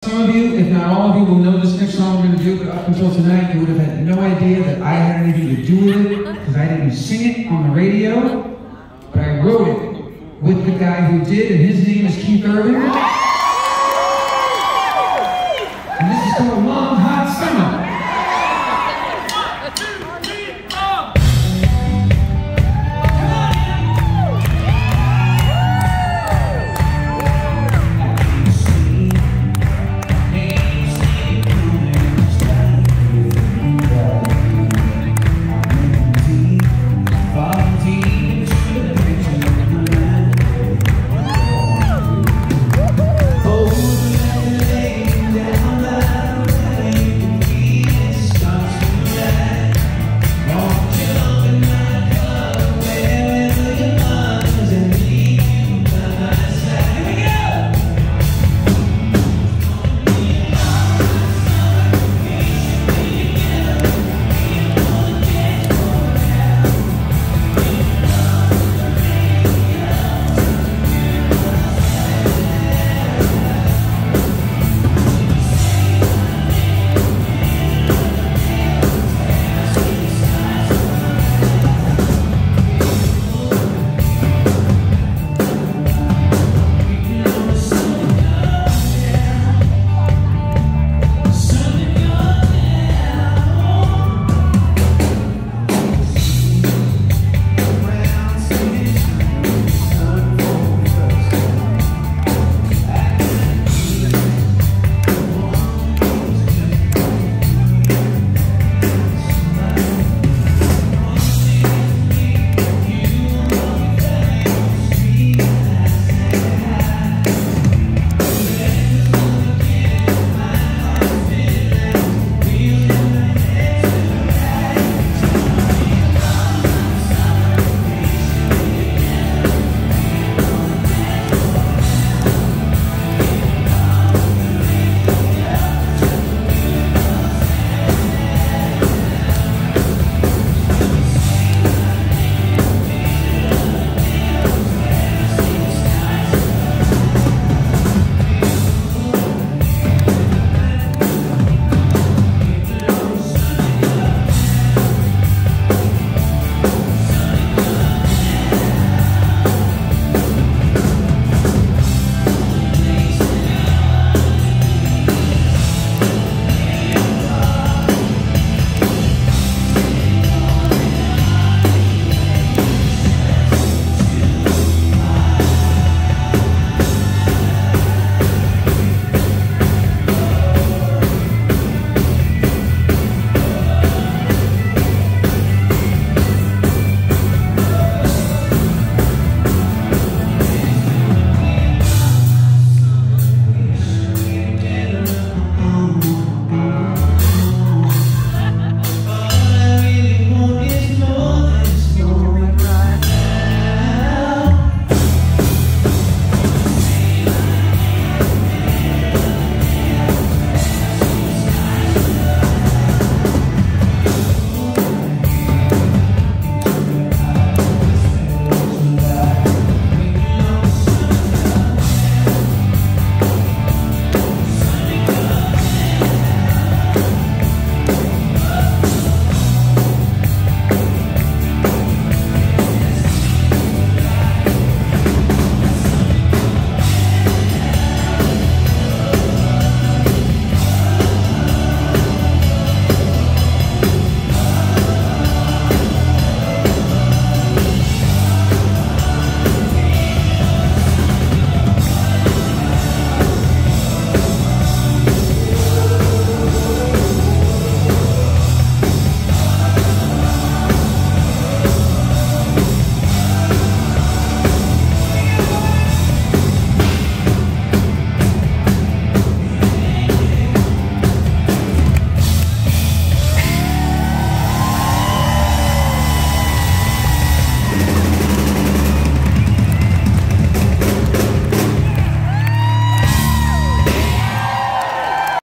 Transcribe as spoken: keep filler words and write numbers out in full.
Some of you, if not all of you, will know this next song I'm going to do, but up until tonight, you would have had no idea that I had anything to do with it, because I didn't sing it on the radio, but I wrote it with the guy who did, and his name is Keith Urban.